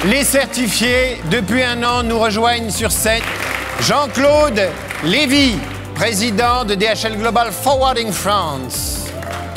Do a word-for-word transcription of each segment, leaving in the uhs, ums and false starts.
Les certifiés, depuis un an, nous rejoignent sur scène Jean-Claude Lévy, président de D H L Global Forwarding France.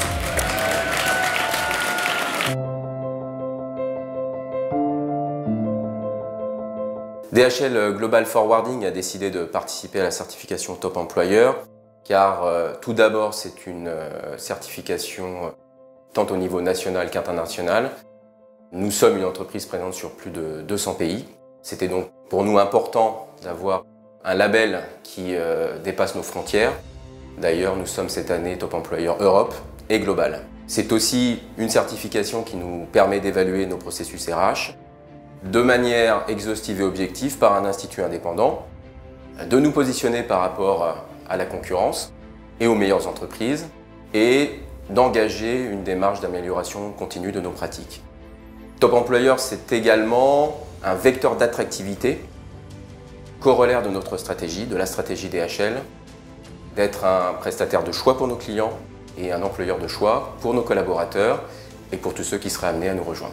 D H L Global Forwarding a décidé de participer à la certification Top Employer car euh, tout d'abord c'est une euh, certification tant au niveau national qu'international. Nous sommes une entreprise présente sur plus de deux cents pays. C'était donc pour nous important d'avoir un label qui euh, dépasse nos frontières. D'ailleurs, nous sommes cette année Top Employer Europe et Global. C'est aussi une certification qui nous permet d'évaluer nos processus R H de manière exhaustive et objective par un institut indépendant, de nous positionner par rapport à la concurrence et aux meilleures entreprises et d'engager une démarche d'amélioration continue de nos pratiques. Top Employer, c'est également un vecteur d'attractivité, corollaire de notre stratégie, de la stratégie D H L, d'être un prestataire de choix pour nos clients et un employeur de choix pour nos collaborateurs et pour tous ceux qui seraient amenés à nous rejoindre.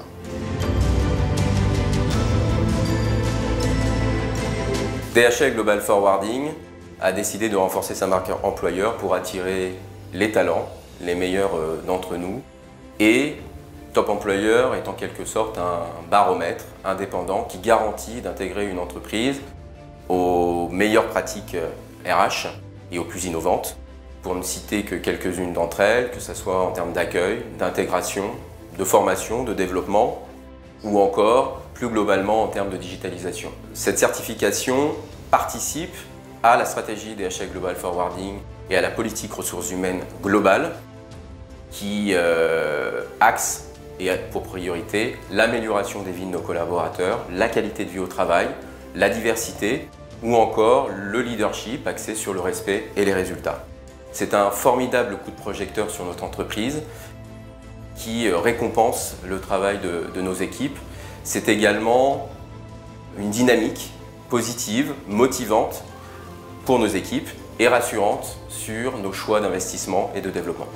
D H L Global Forwarding a décidé de renforcer sa marque employeur pour attirer les talents, les meilleurs d'entre nous, et Top Employer est en quelque sorte un baromètre indépendant qui garantit d'intégrer une entreprise aux meilleures pratiques R H et aux plus innovantes, pour ne citer que quelques-unes d'entre elles, que ce soit en termes d'accueil, d'intégration, de formation, de développement, ou encore plus globalement en termes de digitalisation. Cette certification participe à la stratégie D H L Global Forwarding et à la politique ressources humaines globale qui euh, axe et a pour priorité l'amélioration des vies de nos collaborateurs, la qualité de vie au travail, la diversité ou encore le leadership axé sur le respect et les résultats. C'est un formidable coup de projecteur sur notre entreprise qui récompense le travail de, de nos équipes. C'est également une dynamique positive, motivante pour nos équipes et rassurante sur nos choix d'investissement et de développement.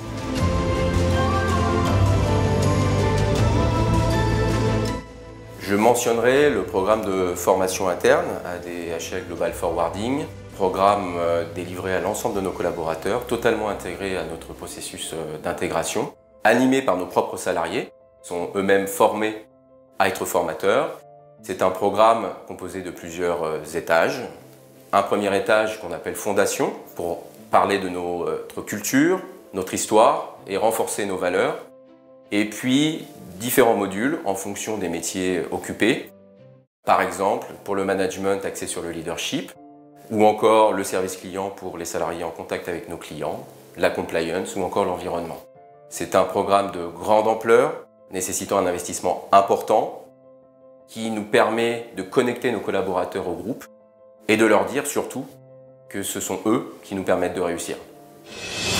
Je mentionnerai le programme de formation interne à D H L Global Forwarding, programme délivré à l'ensemble de nos collaborateurs, totalement intégré à notre processus d'intégration, animé par nos propres salariés, qui sont eux-mêmes formés à être formateurs. C'est un programme composé de plusieurs étages. Un premier étage qu'on appelle Fondation, pour parler de notre culture, notre histoire et renforcer nos valeurs. Et puis, différents modules en fonction des métiers occupés. Par exemple, pour le management axé sur le leadership, ou encore le service client pour les salariés en contact avec nos clients, la compliance ou encore l'environnement. C'est un programme de grande ampleur, nécessitant un investissement important, qui nous permet de connecter nos collaborateurs au groupe et de leur dire surtout que ce sont eux qui nous permettent de réussir.